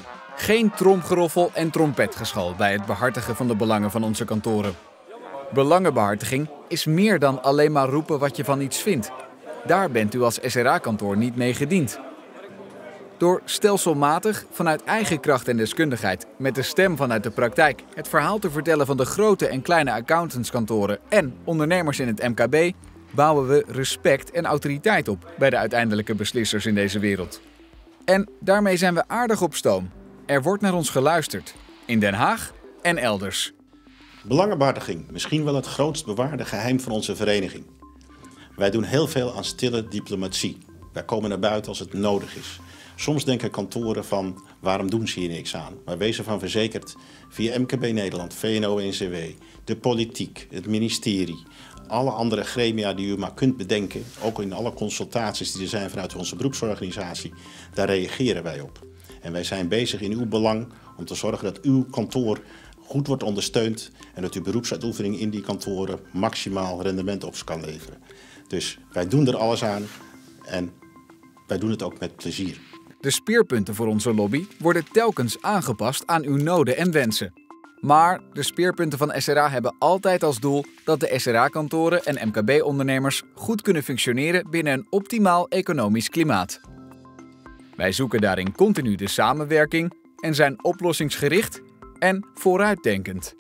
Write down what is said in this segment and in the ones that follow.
Geen tromgeroffel en trompetgeschal bij het behartigen van de belangen van onze kantoren. Belangenbehartiging is meer dan alleen maar roepen wat je van iets vindt. Daar bent u als SRA-kantoor niet mee gediend. Door stelselmatig, vanuit eigen kracht en deskundigheid, met de stem vanuit de praktijk, het verhaal te vertellen van de grote en kleine accountantskantoren en ondernemers in het MKB, bouwen we respect en autoriteit op bij de uiteindelijke beslissers in deze wereld. En daarmee zijn we aardig op stoom. Er wordt naar ons geluisterd, in Den Haag en elders. Belangenbehartiging, misschien wel het grootst bewaarde geheim van onze vereniging. Wij doen heel veel aan stille diplomatie. Wij komen naar buiten als het nodig is. Soms denken kantoren van, waarom doen ze hier niks aan? Maar wees ervan verzekerd, via MKB Nederland, VNO-NCW, de politiek, het ministerie, alle andere gremia die u maar kunt bedenken, ook in alle consultaties die er zijn vanuit onze beroepsorganisatie, daar reageren wij op. En wij zijn bezig in uw belang om te zorgen dat uw kantoor goed wordt ondersteund en dat uw beroepsuitoefening in die kantoren maximaal rendement op kan leveren. Dus wij doen er alles aan en wij doen het ook met plezier. De speerpunten voor onze lobby worden telkens aangepast aan uw noden en wensen. Maar de speerpunten van SRA hebben altijd als doel dat de SRA-kantoren en MKB-ondernemers goed kunnen functioneren binnen een optimaal economisch klimaat. Wij zoeken daarin continu de samenwerking en zijn oplossingsgericht en vooruitdenkend.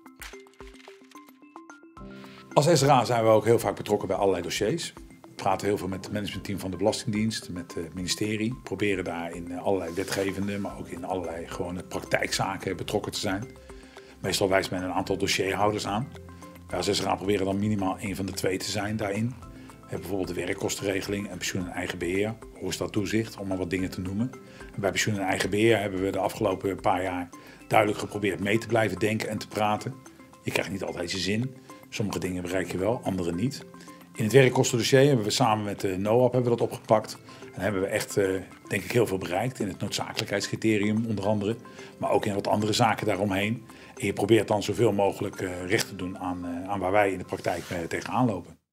Als SRA zijn we ook heel vaak betrokken bij allerlei dossiers. We praten heel veel met het managementteam van de Belastingdienst, met het ministerie. Proberen daar in allerlei wetgevende, maar ook in allerlei gewone praktijkzaken betrokken te zijn. Meestal wijst men een aantal dossierhouders aan. Wij als SRA proberen dan minimaal één van de twee te zijn daarin. We hebben bijvoorbeeld de werkkostenregeling en pensioen en eigen beheer, toezicht, om maar wat dingen te noemen. En bij pensioen en eigen beheer hebben we de afgelopen paar jaar duidelijk geprobeerd mee te blijven denken en te praten. Je krijgt niet altijd je zin. Sommige dingen bereik je wel, andere niet. In het werkkostendossier hebben we samen met de NOAP hebben we dat opgepakt. En hebben we echt, denk ik, heel veel bereikt. In het noodzakelijkheidscriterium onder andere. Maar ook in wat andere zaken daaromheen. En je probeert dan zoveel mogelijk recht te doen aan waar wij in de praktijk tegenaan lopen.